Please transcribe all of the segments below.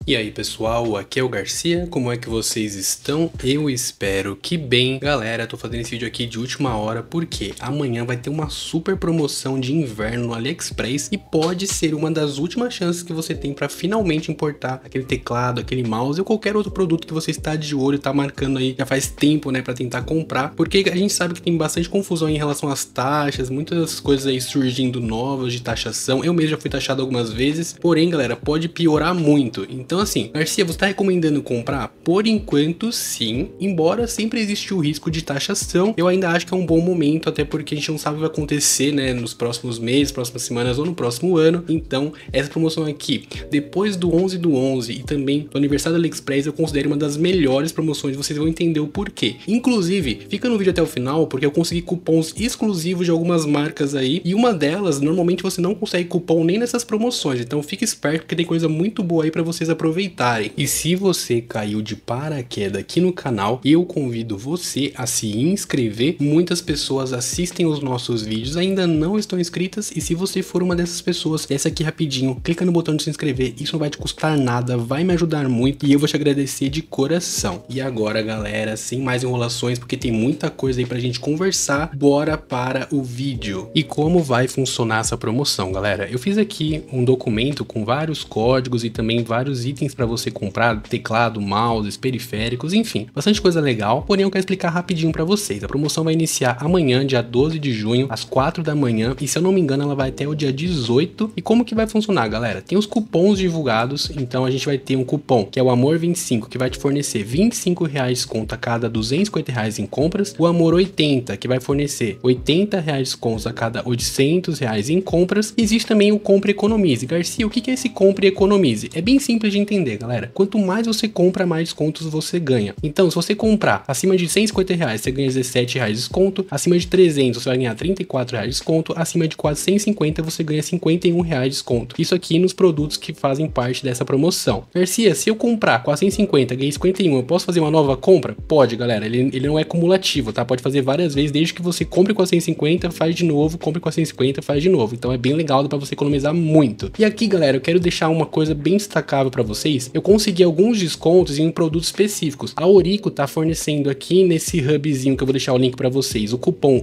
E aí pessoal, aqui é o Garcia, como é que vocês estão? Eu espero que bem. Galera, tô fazendo esse vídeo aqui de última hora porque amanhã vai ter uma super promoção de inverno no AliExpress e pode ser uma das últimas chances que você tem para finalmente importar aquele teclado, aquele mouse ou qualquer outro produto que você está de olho, tá marcando aí já faz tempo, né, para tentar comprar, porque a gente sabe que tem bastante confusão em relação às taxas, muitas coisas aí surgindo novas de taxação. Eu mesmo já fui taxado algumas vezes, porém galera, pode piorar muito. Então assim, Garcia, você está recomendando comprar? Por enquanto sim, embora sempre existe o risco de taxação, eu ainda acho que é um bom momento, até porque a gente não sabe o que vai acontecer, né, nos próximos meses, próximas semanas ou no próximo ano. Então essa promoção aqui, depois do 11/11 e também do aniversário do AliExpress, eu considero uma das melhores promoções, vocês vão entender o porquê. Inclusive, fica no vídeo até o final, porque eu consegui cupons exclusivos de algumas marcas aí, e uma delas, normalmente você não consegue cupom nem nessas promoções, então fique esperto porque tem coisa muito boa aí para vocês aproveitarem. E se você caiu de paraquedas aqui no canal, eu convido você a se inscrever. Muitas pessoas assistem os nossos vídeos, ainda não estão inscritas, e se você for uma dessas pessoas, desce aqui rapidinho, clica no botão de se inscrever, isso não vai te custar nada, vai me ajudar muito e eu vou te agradecer de coração. E agora galera, sem mais enrolações, porque tem muita coisa aí pra gente conversar, bora para o vídeo. E como vai funcionar essa promoção, galera? Eu fiz aqui um documento com vários códigos e também vários itens para você comprar, teclado, mouse, periféricos, enfim, bastante coisa legal, porém eu quero explicar rapidinho para vocês. A promoção vai iniciar amanhã, dia 12 de junho, às 4 da manhã, e se eu não me engano ela vai até o dia 18. E como que vai funcionar, galera? Tem os cupons divulgados, então a gente vai ter um cupom, que é o Amor 25, que vai te fornecer R$25 desconto a cada R$250 em compras, o Amor 80, que vai fornecer R$80 desconto a cada R$800 em compras. Existe também o Compre e Economize. Garcia, o que é esse Compre e Economize? É bem simples de entender, galera. Quanto mais você compra, mais descontos você ganha. Então, se você comprar acima de R$150, você ganha R$17 de desconto, acima de 300 você vai ganhar R$34 de desconto, acima de 450 você ganha R$51 de desconto. Isso aqui nos produtos que fazem parte dessa promoção. Garcia, se eu comprar 450, ganhei 51, eu posso fazer uma nova compra? Pode, galera. Ele não é cumulativo, tá? Pode fazer várias vezes, desde que você compre 450, faz de novo, compre 450, faz de novo. Então é bem legal, dá pra você economizar muito. E aqui, galera, eu quero deixar uma coisa bem destacável pra vocês. Eu consegui alguns descontos em produtos específicos. A Orico tá fornecendo aqui nesse hubzinho que eu vou deixar o link pra vocês, o cupom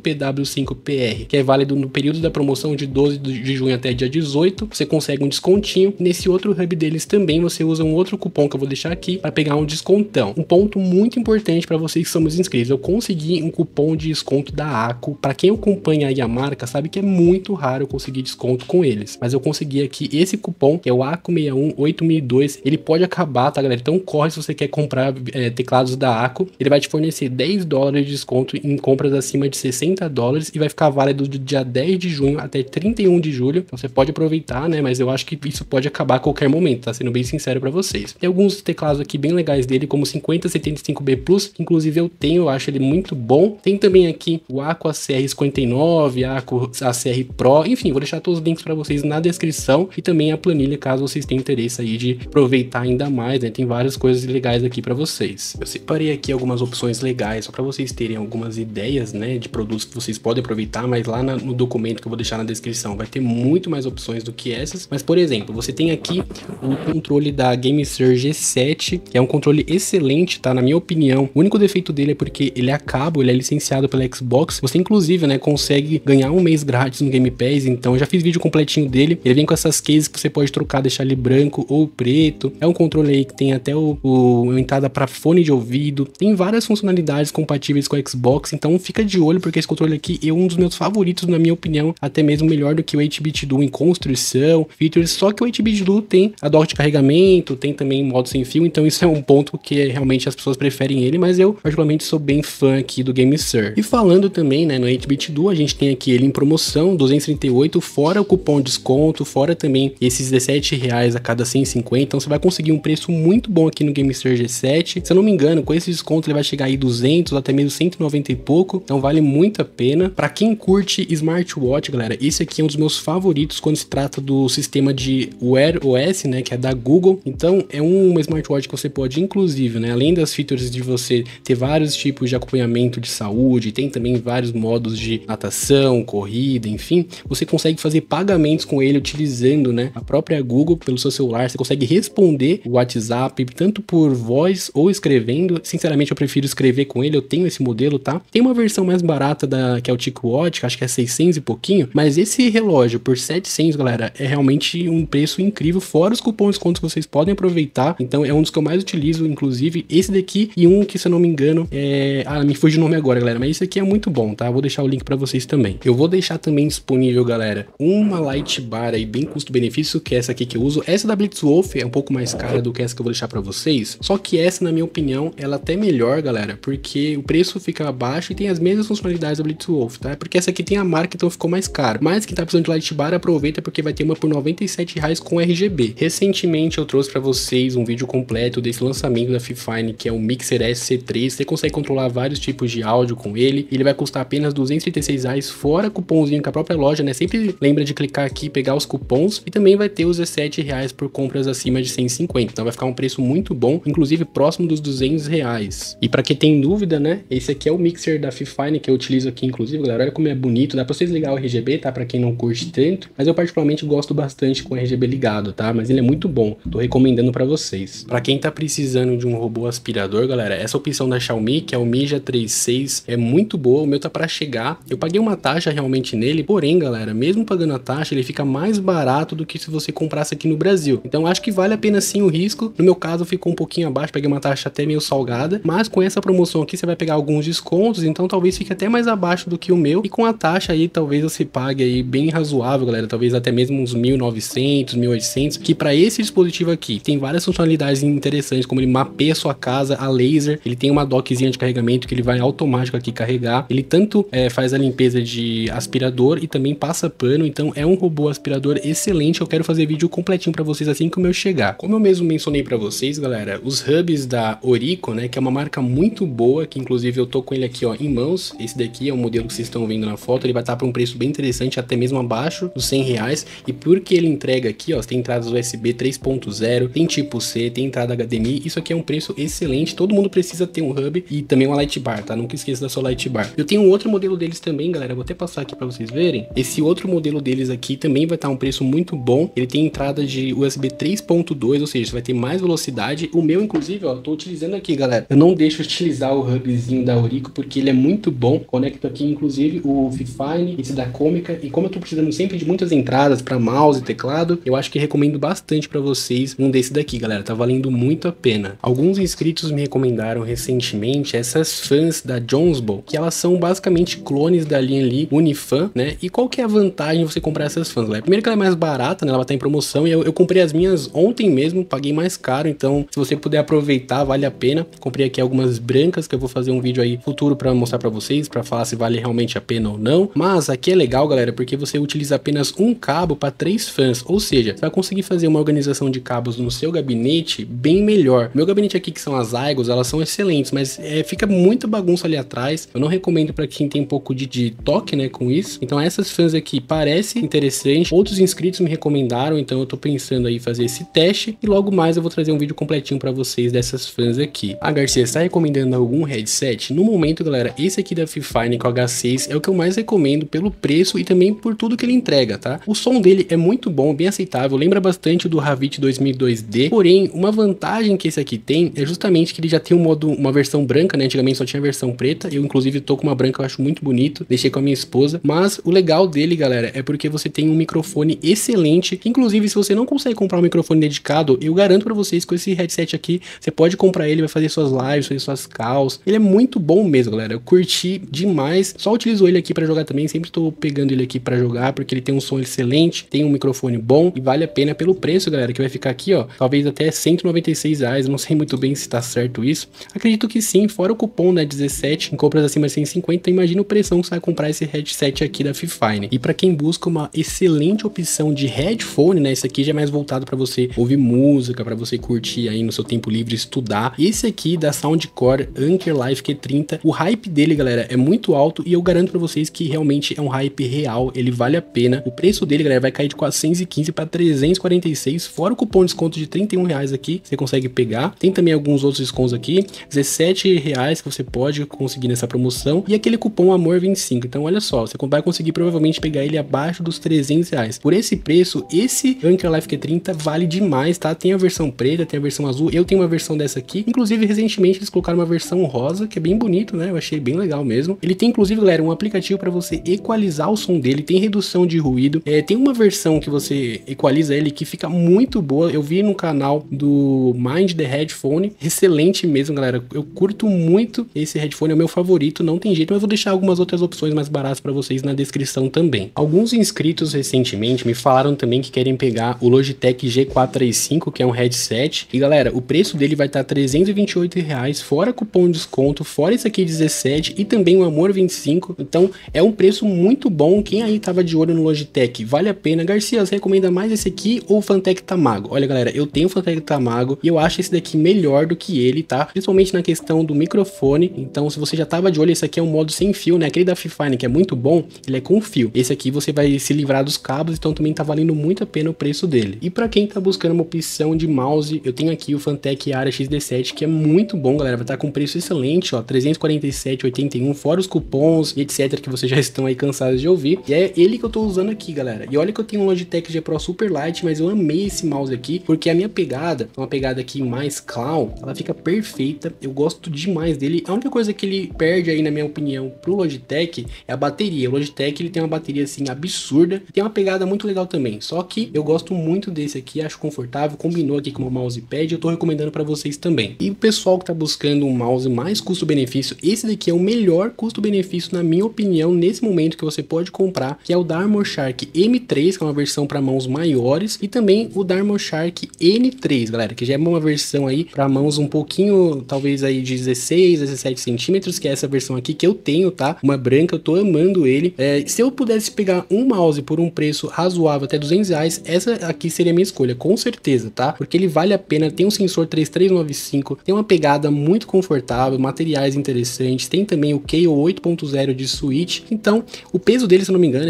ORICOPW5PR, que é válido no período da promoção de 12 de junho até dia 18. Você consegue um descontinho. Nesse outro hub deles também você usa um outro cupom que eu vou deixar aqui para pegar um descontão. Um ponto muito importante para vocês que somos inscritos, eu consegui um cupom de desconto da ACO. Para quem acompanha aí a marca, sabe que é muito raro eu conseguir desconto com eles, mas eu consegui aqui esse cupom, que é o ACO618002. Ele pode acabar, tá, galera? Então corre se você quer comprar teclados da ACO. Ele vai te fornecer $10 de desconto em compras acima de $60 e vai ficar válido do dia 10 de junho até 31 de julho. Então você pode aproveitar, né? Mas eu acho que isso pode acabar a qualquer momento, tá? Sendo bem sincero para vocês. Tem alguns teclados aqui bem legais dele, como o 5075B Plus, que inclusive eu tenho, eu acho ele muito bom. Tem também aqui o ACO ACR59, ACO ACR Pro, enfim, vou deixar todos os links para vocês na descrição e também a planilha, caso vocês tenham interesse aí de aproveitar ainda mais, né? Tem várias coisas legais aqui para vocês. Eu separei aqui algumas opções legais, só para vocês terem algumas ideias, né, de produtos que vocês podem aproveitar, mas lá no documento que eu vou deixar na descrição vai ter muito mais opções do que essas. Mas, por exemplo, você tem aqui o controle da GameSir G7, que é um controle excelente, tá? Na minha opinião, o único defeito dele é porque ele é a cabo, ele é licenciado pela Xbox. Você, inclusive, né, consegue ganhar um mês grátis no Game Pass, então eu já fiz vídeo completinho dele. Ele vem com essas cases que você pode trocar, deixar ele branco ou preto. É um controle aí que tem até uma entrada para fone de ouvido. Tem várias funcionalidades compatíveis com a Xbox, então fica de olho, porque esse controle aqui é um dos meus favoritos, na minha opinião, até mesmo melhor do que o 8-bit Duo em construção, features. Só que o 8-bit Duo tem a dock de carregamento, tem também modo sem fio, então isso é um ponto que realmente as pessoas preferem ele, mas eu particularmente sou bem fã aqui do GameSir. E falando também, né, no 8-bit Duo, a gente tem aqui ele em promoção, 238, fora o cupom de desconto, fora também esses R$17 a cada 150, então você vai conseguir um preço muito bom aqui no GameSir G7. Se eu não me engano, com esse desconto ele vai chegar aí 200, até mesmo 190 e pouco, então vale muito a pena. Para quem curte smartwatch, galera, esse aqui é um dos meus favoritos quando se trata do sistema de Wear OS, né, que é da Google. Então é uma smartwatch que você pode, inclusive, né, além das features de você ter vários tipos de acompanhamento de saúde, tem também vários modos de natação, corrida, enfim, você consegue fazer pagamentos com ele utilizando, né, a própria Google pelo seu celular. Você consegue consegue responder o WhatsApp, tanto por voz ou escrevendo. Sinceramente, eu prefiro escrever com ele, eu tenho esse modelo, tá? Tem uma versão mais barata que é o TicWatch, que acho que é 600 e pouquinho, mas esse relógio por 700, galera, é realmente um preço incrível, fora os cupons de desconto que vocês podem aproveitar. Então é um dos que eu mais utilizo, inclusive esse daqui e um que, se eu não me engano, me fugiu o nome agora, galera, mas esse aqui é muito bom, tá? Vou deixar o link pra vocês também. Eu vou deixar também disponível, galera, uma light bar aí bem custo-benefício, que é essa aqui que eu uso. Essa da Blitzwolf é um pouco mais cara do que essa que eu vou deixar pra vocês, só que essa, na minha opinião, ela até melhor, galera, porque o preço fica abaixo e tem as mesmas funcionalidades da Blitzwolf, tá? Porque essa aqui tem a marca, então ficou mais caro. Mas quem tá precisando de light bar, aproveita, porque vai ter uma por R$97 com RGB. Recentemente eu trouxe pra vocês um vídeo completo desse lançamento da Fifine, que é o Mixer SC3. Você consegue controlar vários tipos de áudio com ele. Ele vai custar apenas R$236, fora cupomzinho que a própria loja, né? Sempre lembra de clicar aqui e pegar os cupons. E também vai ter os R$17 por compras acima de 150. Então vai ficar um preço muito bom, inclusive próximo dos R$200. E pra quem tem dúvida, né? Esse aqui é o mixer da Fifine que eu utilizo aqui, inclusive, galera. Olha como é bonito. Dá pra vocês ligar o RGB, tá? Pra quem não curte tanto. Mas eu particularmente gosto bastante com o RGB ligado, tá? Mas ele é muito bom. Tô recomendando pra vocês. Pra quem tá precisando de um robô aspirador, galera, essa opção da Xiaomi, que é o Mija 36, é muito boa. O meu tá pra chegar. Eu paguei uma taxa realmente nele, porém, galera, mesmo pagando a taxa, ele fica mais barato do que se você comprasse aqui no Brasil. Então acho que vale a pena sim o risco. No meu caso ficou um pouquinho abaixo, peguei uma taxa até meio salgada, mas com essa promoção aqui você vai pegar alguns descontos, então talvez fique até mais abaixo do que o meu, e com a taxa aí talvez você pague aí bem razoável, galera, talvez até mesmo uns 1.900, 1.800, que para esse dispositivo aqui tem várias funcionalidades interessantes, como ele mapeia a sua casa a laser, ele tem uma dockzinha de carregamento que ele vai automático aqui carregar, ele tanto faz a limpeza de aspirador e também passa pano, então é um robô aspirador excelente. Eu quero fazer vídeo completinho para vocês assim que o meu chegar. Como eu mesmo mencionei para vocês, galera, os hubs da Orico, né, que é uma marca muito boa, que inclusive eu tô com ele aqui, ó, em mãos. Esse daqui é o modelo que vocês estão vendo na foto, ele vai estar por um preço bem interessante, até mesmo abaixo dos R$100, e porque ele entrega aqui, ó, tem entradas USB 3.0, tem tipo C, tem entrada HDMI, isso aqui é um preço excelente. Todo mundo precisa ter um hub e também uma light bar, tá? Nunca esqueça da sua light bar. Eu tenho um outro modelo deles também, galera, vou até passar aqui para vocês verem. Esse outro modelo deles aqui também vai estar um preço muito bom, ele tem entrada de USB 3.2, ou seja, você vai ter mais velocidade. O meu, inclusive, ó, tô utilizando aqui, galera, eu não deixo utilizar o hubzinho da Orico, porque ele é muito bom. Conecto aqui, inclusive, o Fifine, esse da Cômica, e como eu tô precisando sempre de muitas entradas para mouse e teclado, eu acho que recomendo bastante para vocês um desse daqui, galera, tá valendo muito a pena. Alguns inscritos me recomendaram recentemente essas fãs da Jonesbo, que elas são basicamente clones da linha ali Unifan, né? E qual que é a vantagem de você comprar essas fãs, galera? Primeiro que ela é mais barata, né? Ela tá em promoção, e eu comprei as minhas ontem mesmo, paguei mais caro, então se você puder aproveitar, vale a pena. Comprei aqui algumas brancas, que eu vou fazer um vídeo aí futuro para mostrar para vocês, para falar se vale realmente a pena ou não. Mas aqui é legal, galera, porque você utiliza apenas um cabo para 3 fãs, ou seja, você vai conseguir fazer uma organização de cabos no seu gabinete bem melhor. Meu gabinete aqui, que são as Aigos, elas são excelentes, mas fica muita bagunça ali atrás. Eu não recomendo para quem tem um pouco de toque, né, com isso. Então essas fãs aqui parece interessante. Outros inscritos me recomendaram, então eu tô pensando aí fazer esse teste, e logo mais eu vou trazer um vídeo completinho para vocês dessas fãs aqui. A Garcia está recomendando algum headset? No momento, galera, esse aqui da Fifine com H6 é o que eu mais recomendo pelo preço e também por tudo que ele entrega, tá? O som dele é muito bom, bem aceitável, lembra bastante do Havit 2002D, porém, uma vantagem que esse aqui tem é justamente que ele já tem uma versão branca, né? Antigamente só tinha a versão preta, eu inclusive tô com uma branca, eu acho muito bonito, deixei com a minha esposa, mas o legal dele, galera, é porque você tem um microfone excelente, que inclusive se você não consegue comprar um microfone dedicado, eu garanto pra vocês que com esse headset aqui, você pode comprar ele, vai fazer suas lives, fazer suas calls, ele é muito bom mesmo, galera, eu curti demais, só utilizo ele aqui pra jogar também, sempre tô pegando ele aqui pra jogar, porque ele tem um som excelente, tem um microfone bom, e vale a pena pelo preço, galera, que vai ficar aqui, ó, talvez até R$196, eu não sei muito bem se tá certo isso, acredito que sim, fora o cupom, né, 17, em compras acima de 150, então imagina o preço que você vai comprar esse headset aqui da Fifine. E pra quem busca uma excelente opção de headphone, né, esse aqui já é mais voltado pra você ouvir música, pra você curtir aí no seu tempo livre, estudar. Esse aqui da Soundcore Anker Life Q30, o hype dele, galera, é muito alto, e eu garanto pra vocês que realmente é um hype real, ele vale a pena. O preço dele, galera, vai cair de 415 para 346, fora o cupom de desconto de R$31 aqui, você consegue pegar. Tem também alguns outros descontos aqui, R$17 que você pode conseguir nessa promoção, e aquele cupom AMOR25. Então olha só, você vai conseguir provavelmente pegar ele abaixo dos R$300. Por esse preço, esse Anker Life Q30 vale detalhe demais, tá? Tem a versão preta, tem a versão azul, eu tenho uma versão dessa aqui. Inclusive, recentemente eles colocaram uma versão rosa, que é bem bonito, né? Eu achei bem legal mesmo. Ele tem, inclusive, galera, um aplicativo para você equalizar o som dele, tem redução de ruído. Tem uma versão que você equaliza ele que fica muito boa. Eu vi no canal do Mind the Headphone, excelente mesmo, galera. Eu curto muito esse headphone, é o meu favorito, não tem jeito, mas eu vou deixar algumas outras opções mais baratas para vocês na descrição também. Alguns inscritos recentemente me falaram também que querem pegar o Logitech G435, que é um headset, e galera, o preço dele vai estar R$328, fora cupom de desconto, fora isso aqui 17 e também o Amor 25, então é um preço muito bom. Quem aí tava de olho no Logitech, vale a pena. Garcia, você recomenda mais esse aqui ou o Fantech Tamago? Olha galera, eu tenho o Fantech Tamago e eu acho esse daqui melhor do que ele, tá? Principalmente na questão do microfone. Então se você já tava de olho, esse aqui é um modo sem fio, né? Aquele da Fifine que é muito bom, ele é com fio. Esse aqui você vai se livrar dos cabos, então também tá valendo muito a pena o preço dele. E pra quem tá buscando uma opção de mouse, eu tenho aqui o Fantech Ara XD7, que é muito bom, galera. Vai estar com preço excelente, ó, 347,81, fora os cupons e etc, que vocês já estão aí cansados de ouvir. E é ele que eu tô usando aqui, galera. E olha que eu tenho um Logitech G Pro Super Light, mas eu amei esse mouse aqui, porque a minha pegada, uma pegada aqui mais clown, ela fica perfeita. Eu gosto demais dele. A única coisa que ele perde aí, na minha opinião, pro Logitech é a bateria. O Logitech, ele tem uma bateria assim absurda, tem uma pegada muito legal também. Só que eu gosto muito desse aqui, acho confortável, combinou aqui com o mousepad, eu tô recomendando para vocês também. E o pessoal que tá buscando um mouse mais custo-benefício, esse daqui é o melhor custo-benefício, na minha opinião, nesse momento, que você pode comprar, que é o da Armor Shark M3, que é uma versão para mãos maiores, e também o da Armor Shark N3, galera, que já é uma versão aí para mãos um pouquinho, talvez aí de 16, 17 centímetros, que é essa versão aqui que eu tenho, tá? Uma branca, eu tô amando ele. Se eu pudesse pegar um mouse por um preço razoável, até R$200, essa aqui seria a minha escolha, com certeza, tá? Porque ele vale a pena, tem um sensor 3395, tem uma pegada muito confortável, materiais interessantes, tem também o KO 8.0 de switch, então o peso dele, se eu não me engano, é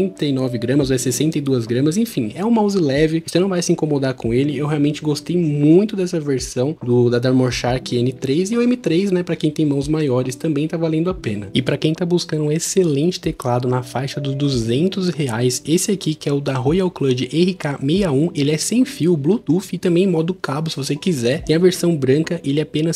59 gramas ou é 62 gramas, enfim, é um mouse leve, você não vai se incomodar com ele. Eu realmente gostei muito dessa versão da Armor Shark N3, e o M3, né, para quem tem mãos maiores, também tá valendo a pena. E para quem tá buscando um excelente teclado na faixa dos R$200, esse aqui, que é o da Royal Clud RK61, ele é sem fio, Bluetooth e também modo cabo, se você quiser. Tem a versão branca, ele é apenas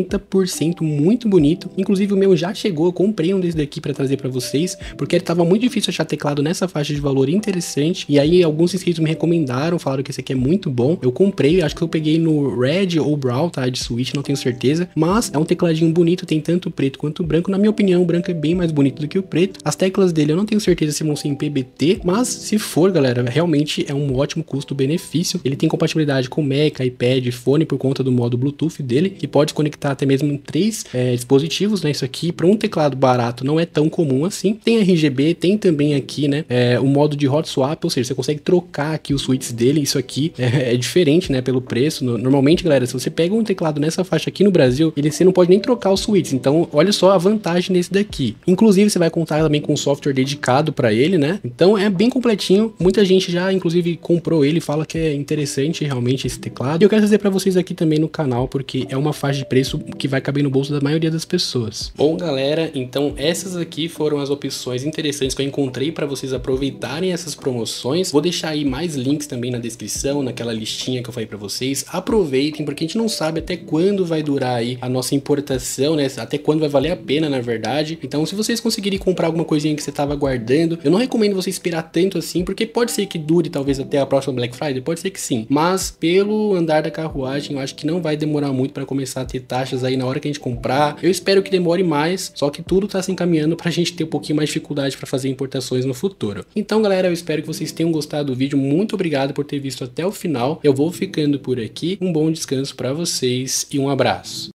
60%, muito bonito. Inclusive o meu já chegou, eu comprei um desse daqui para trazer para vocês, porque ele tava muito difícil achar teclado nessa faixa de valor interessante, e aí alguns inscritos me recomendaram, falaram que esse aqui é muito bom. Eu comprei, acho que eu peguei no Red ou Brown, tá, de Switch, não tenho certeza, mas é um tecladinho bonito, tem tanto o preto quanto o branco. Na minha opinião, o branco é bem mais bonito do que o preto. As teclas dele eu não tenho certeza se vão ser em PBT, mas se for, galera, realmente é um ótimo custo-benefício. Ele tem compatibilidade com Mac, iPad, fone, por conta do modo Bluetooth dele, que pode conectar até mesmo em 3 dispositivos, né? Isso aqui para um teclado barato não é tão comum assim. Tem RGB, tem também aqui, né, o modo de hot swap, ou seja, você consegue trocar aqui os switches dele. Isso aqui é diferente, né, pelo preço. Normalmente, galera, se você pega um teclado nessa faixa aqui no Brasil, você não pode nem trocar os switches. Então, olha só a vantagem desse daqui. Inclusive, você vai contar também com um software dedicado para ele, né? Então, é bem completinho. Muita gente já, inclusive, comprou ele, fala que é interessante realmente esse teclado. E eu quero trazer para vocês aqui também no canal, porque é uma faixa de preço que vai caber no bolso da maioria das pessoas. Bom, galera, então essas aqui foram as opções interessantes que eu encontrei para vocês aproveitarem essas promoções. Vou deixar aí mais links também na descrição, naquela listinha que eu falei para vocês. Aproveitem, porque a gente não sabe até quando vai durar aí a nossa importação, né? Até quando vai valer a pena, na verdade. Então, se vocês conseguirem comprar alguma coisinha que você tava guardando, eu não recomendo você esperar tanto assim, porque pode ser que dure talvez até a próxima Black Friday, pode ser que sim. Mas pelo andar da carruagem, eu acho que não vai demorar muito para começar a ter taxas aí na hora que a gente comprar. Eu espero que demore mais, só que tudo tá se encaminhando pra gente ter um pouquinho mais de dificuldade para fazer importações no futuro. Então, galera, eu espero que vocês tenham gostado do vídeo. Muito obrigado por ter visto até o final. Eu vou ficando por aqui. Um bom descanso para vocês e um abraço.